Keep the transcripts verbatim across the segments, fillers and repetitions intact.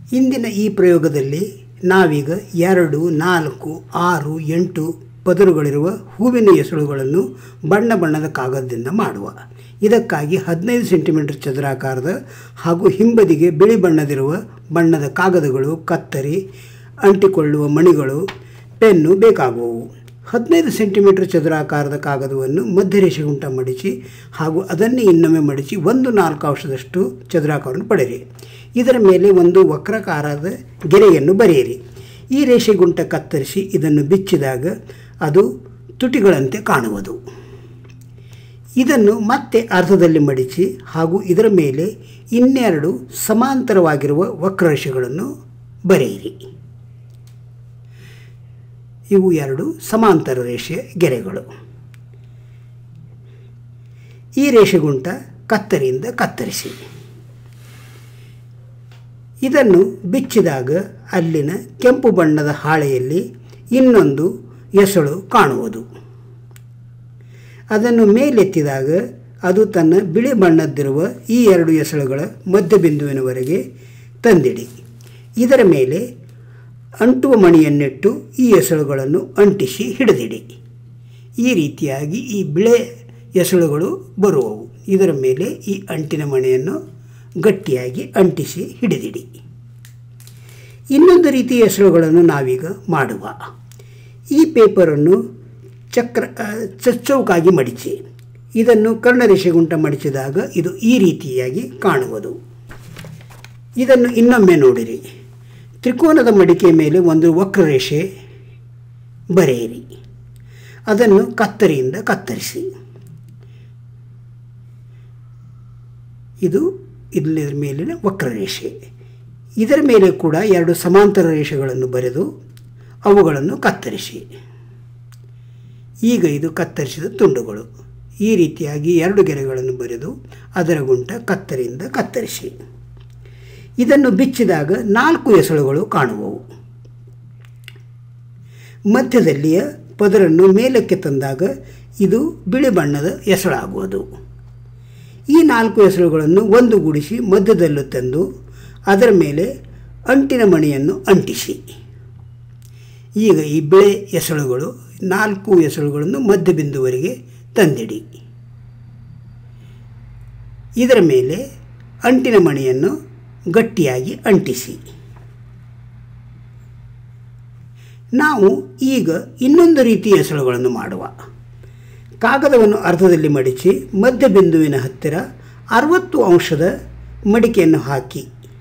ಇಂದಿನ ಈ ಪ್ರಯೋಗದಲ್ಲಿ ನಾವೀಗ ಎರಡು ನಾಲ್ಕು ಆರು ಎಂಟು ಪದರುಗಳಿರುವ ಹೂವಿನ ಎಸಳುಗಳನ್ನು ಬಣ್ಣ ಬಣ್ಣದ ಕಾಗದದಿಂದ ಮಾಡುವ. ಇದಕ್ಕಾಗಿ ಹದಿನೈದು ಸೆಂಟಿಮೀಟರ್ ಚದರಾಕಾರದ ಹಾಗೂ ಹಿಂಬದಿಗೆ ಬಿಳಿ ಬಣ್ಣದಿರುವ ಬಣ್ಣದ ಕಾಗದಗಳು, ಕತ್ತರಿ, ಅಂಟಿಕೊಳ್ಳುವ ಮಣಿಗಳು, ಪೆನ್ನು ಬೇಕಾಗುವವು. ಹದಿನೈದು ಸೆಂಟಿಮೀಟರ್ ಚದರಾಕಾರದ ಕಾಗದವನ್ನು ಮಧ್ಯರೇಷೆಗುಂಟ ಮಡಿಚಿ ಹಾಗೂ ಅದನ್ನೇ ಇನ್ನೊಮ್ಮೆ ಮಡಿಚಿ ಒಂದು ನಾಲ್ಕು ಅಂಶದಷ್ಟು ಚದರಾಕಾರವನ್ನು ಪಡೆಯಿರಿ. ಇದರ ಮೇಲೆ ಒಂದು ವಕ್ರಾಕಾರದ ಗೆರೆಯನ್ನು ಬರೆಯಿರಿ. ಈ ರೇಷೆಗುಂಟ ಕತ್ತರಿಸಿ ಇದನ್ನು ಬಿಚ್ಚಿದಾಗ ಅದು ತುಟಿಗಳಂತೆ ಕಾಣುವುದು. ಇದನ್ನು ಮತ್ತೆ ಅರ್ಧದಲ್ಲಿ ಮಡಿಚಿ ಹಾಗೂ ಇದರ ಮೇಲೆ ಇನ್ನೆರಡು ಸಮಾಂತರವಾಗಿರುವ ವಕ್ರರೇಷೆಗಳನ್ನು ಬರೆಯಿರಿ. ಇವು ಎರಡು ಸಮಾಂತರ ರೇಷೆಯ ಗೆರೆಗಳು. ಈ ರೇಷೆಗುಂಟ ಕತ್ತರಿಯಿಂದ ಕತ್ತರಿಸಿ. ಇದನ್ನು ಬಿಚ್ಚಿದಾಗ ಅಲ್ಲಿನ ಕೆಂಪು ಬಣ್ಣದ ಹಾಳೆಯಲ್ಲಿ ಇನ್ನೊಂದು ಎಸಳು ಕಾಣುವುದು. ಅದನ್ನು ಮೇಲೆತ್ತಿದಾಗ ಅದು ತನ್ನ ಬಿಳಿ ಬಣ್ಣದ್ದಿರುವ ಈ ಎರಡು ಎಸಳುಗಳ ಮಧ್ಯಬಿಂದುವಿನವರೆಗೆ ತಂದಿಡಿ. ಇದರ ಮೇಲೆ ಅಂಟುವ ಮಣಿಯನ್ನಿಟ್ಟು ಈ ಎಸಳುಗಳನ್ನು ಅಂಟಿಸಿ ಹಿಡಿದಿಡಿ. ಈ ರೀತಿಯಾಗಿ ಈ ಬಿಳೆ ಎಸಳುಗಳು ಬರುವವು. ಇದರ ಮೇಲೆ ಈ ಅಂಟಿನ ಮಣಿಯನ್ನು ಗಟ್ಟಿಯಾಗಿ ಅಂಟಿಸಿ ಹಿಡಿದಿಡಿ. ಇನ್ನೊಂದು ರೀತಿಯ ಎಸಳುಗಳನ್ನು ನಾವೀಗ ಮಾಡುವ. ಈ ಪೇಪರನ್ನು ಚಕ್ರ ಚಚ್ಚೌಕಾಗಿ ಮಡಿಚಿ ಇದನ್ನು ಕರ್ಣರೇಷೆಗುಂಟ ಮಡಿಚಿದಾಗ ಇದು ಈ ರೀತಿಯಾಗಿ ಕಾಣುವುದು. ಇದನ್ನು ಇನ್ನೊಮ್ಮೆ ನೋಡಿರಿ. ತ್ರಿಕೋನದ ಮಡಿಕೆಯ ಮೇಲೆ ಒಂದು ವಕ್ರರೇಷೆ ಬರೆಯಿರಿ. ಅದನ್ನು ಕತ್ತರಿಯಿಂದ ಕತ್ತರಿಸಿ. ಇದು ಇದರ ಮೇಲಿನ ವಕ್ರರೇಷೆ. ಇದರ ಮೇಲೆ ಕೂಡ ಎರಡು ಸಮಾಂತರ ರೇಷೆಗಳನ್ನು ಬರೆದು ಅವುಗಳನ್ನು ಕತ್ತರಿಸಿ. ಈಗ ಇದು ಕತ್ತರಿಸಿದ ತುಂಡುಗಳು. ಈ ರೀತಿಯಾಗಿ ಎರಡು ಗೆರೆಗಳನ್ನು ಬರೆದು ಅದರ ಗುಂಟ ಕತ್ತರಿಯಿಂದ ಕತ್ತರಿಸಿ. ಇದನ್ನು ಬಿಚ್ಚಿದಾಗ ನಾಲ್ಕು ಎಸಳುಗಳು ಕಾಣುವವು. ಮಧ್ಯದಲ್ಲಿಯ ಪದರನ್ನು ಮೇಲಕ್ಕೆ ತಂದಾಗ ಇದು ಬಿಳಿ ಬಣ್ಣದ ಎಸಳಾಗುವುದು. ಈ ನಾಲ್ಕು ಎಸಳುಗಳನ್ನು ಒಂದುಗೂಡಿಸಿ ಮಧ್ಯದಲ್ಲೂ ತಂದು ಅದರ ಮೇಲೆ ಅಂಟಿನ ಮಣಿಯನ್ನು ಅಂಟಿಸಿ. ಈಗ ಈ ಬಿಳೆ ಎಸಳುಗಳು ನಾಲ್ಕು ಎಸಳುಗಳನ್ನು ಮಧ್ಯಬಿಂದುವರೆಗೆ ತಂದಿಡಿ. ಇದರ ಮೇಲೆ ಅಂಟಿನ ಮಣಿಯನ್ನು ಗಟ್ಟಿಯಾಗಿ ಅಂಟಿಸಿ. ನಾವು ಈಗ ಇನ್ನೊಂದು ರೀತಿಯ ಎಸಳುಗಳನ್ನು ಮಾಡುವ. ಕಾಗದವನ್ನು ಅರ್ಧದಲ್ಲಿ ಮಡಿಚಿ ಮಧ್ಯಬಿಂದುವಿನ ಹತ್ತಿರ ಅರವತ್ತು ಅಂಶದ ಮಡಿಕೆಯನ್ನು ಹಾಕಿ.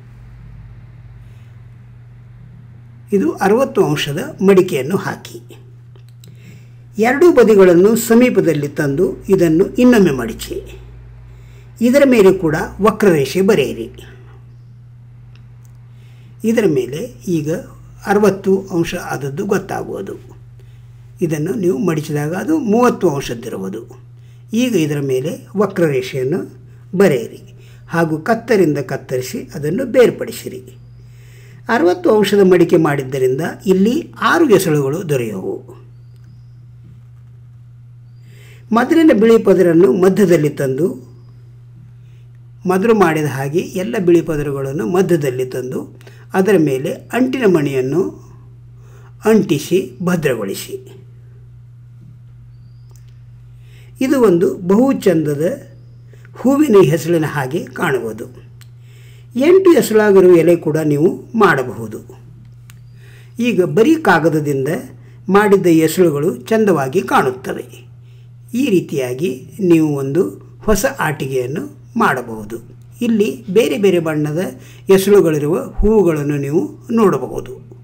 ಇದು ಅರವತ್ತು ಅಂಶದ ಮಡಿಕೆಯನ್ನು ಹಾಕಿ ಎರಡೂ ಬದಿಗಳನ್ನು ಸಮೀಪದಲ್ಲಿ ತಂದು ಇದನ್ನು ಇನ್ನೊಮ್ಮೆ ಮಡಿಚಿ. ಇದರ ಮೇಲೆ ಕೂಡ ವಕ್ರರೇಷೆ ಬರೆಯಿರಿ. ಇದರ ಮೇಲೆ ಈಗ ಅರವತ್ತು ಅಂಶ ಆದದ್ದು ಗೊತ್ತಾಗುವುದು. ಇದನ್ನು ನೀವು ಮಡಿಚಿದಾಗ ಅದು ಮೂವತ್ತು ಅಂಶದ್ದಿರುವುದು. ಈಗ ಇದರ ಮೇಲೆ ವಕ್ರರೇಷೆಯನ್ನು ಬರೆಯಿರಿ ಹಾಗೂ ಕತ್ತರಿಂದ ಕತ್ತರಿಸಿ ಅದನ್ನು ಬೇರ್ಪಡಿಸಿರಿ. ಅರವತ್ತು ಅಂಶದ ಮಡಿಕೆ ಮಾಡಿದ್ದರಿಂದ ಇಲ್ಲಿ ಆರು ಎಸಳುಗಳು ದೊರೆಯುವು. ಮೊದಲಿನ ಬಿಳಿ ಪದರನ್ನು ಮಧ್ಯದಲ್ಲಿ ತಂದು ಮೊದಲು ಮಾಡಿದ ಹಾಗೆ ಎಲ್ಲ ಬಿಳಿ ಪದರುಗಳನ್ನು ಮಧ್ಯದಲ್ಲಿ ತಂದು ಅದರ ಮೇಲೆ ಅಂಟಿನ ಮಣಿಯನ್ನು ಅಂಟಿಸಿ ಭದ್ರಗೊಳಿಸಿ. ಇದು ಒಂದು ಬಹು ಚಂದದ ಹೂವಿನ ಹೆಸಳಿನ ಹಾಗೆ ಕಾಣುವುದು. ಎಂಟು ಎಸಳಾಗಿರುವ ಎಲೆ ಕೂಡ ನೀವು ಮಾಡಬಹುದು. ಈಗ ಬರೀ ಕಾಗದದಿಂದ ಮಾಡಿದ್ದ ಎಸಳುಗಳು ಚಂದವಾಗಿ ಕಾಣುತ್ತವೆ. ಈ ರೀತಿಯಾಗಿ ನೀವು ಒಂದು ಹೊಸ ಆಟಿಕೆಯನ್ನು ಮಾಡಬಹುದು. ಇಲ್ಲಿ ಬೇರೆ ಬೇರೆ ಬಣ್ಣದ ಎಸಳುಗಳಿರುವ ಹೂವುಗಳನ್ನು ನೀವು ನೋಡಬಹುದು.